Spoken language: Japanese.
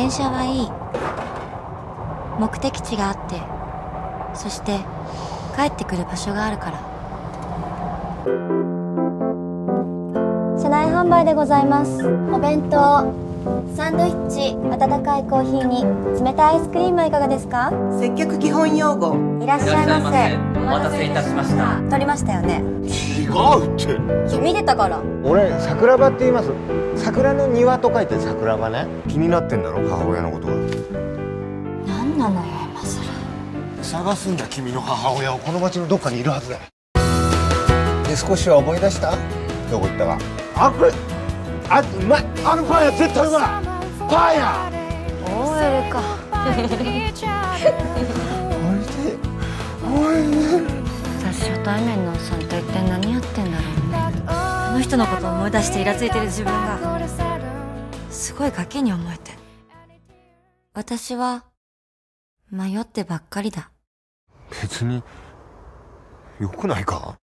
電車はいい。目的地があって、そして帰ってくる場所があるから。車内販売でございます。お弁当、サンドイッチ、温かいコーヒーに冷たいアイスクリームはいかがですか？ 接客基本用語。 いらっしゃいませ。 お待たせいたしました。 取りましたよね。 違うって。 見てたから。 俺桜庭って言います。桜の庭と書いて桜庭ね。気になってんだろ母親のことが。 何なのよ今さら。 探すんだ君の母親を。この町のどっかにいるはずだ。で少しは思い出した？どこ行ったか。あ、これあ、うまい。あのパン屋絶対うまい。パン屋 OL か。 おいしいおいしい。 私初対面のおっさんと一体何やってんだろうね。あの人のことを思い出してイラついてる自分がすごいガキに思えて。私は迷ってばっかりだ。 別に良くないか？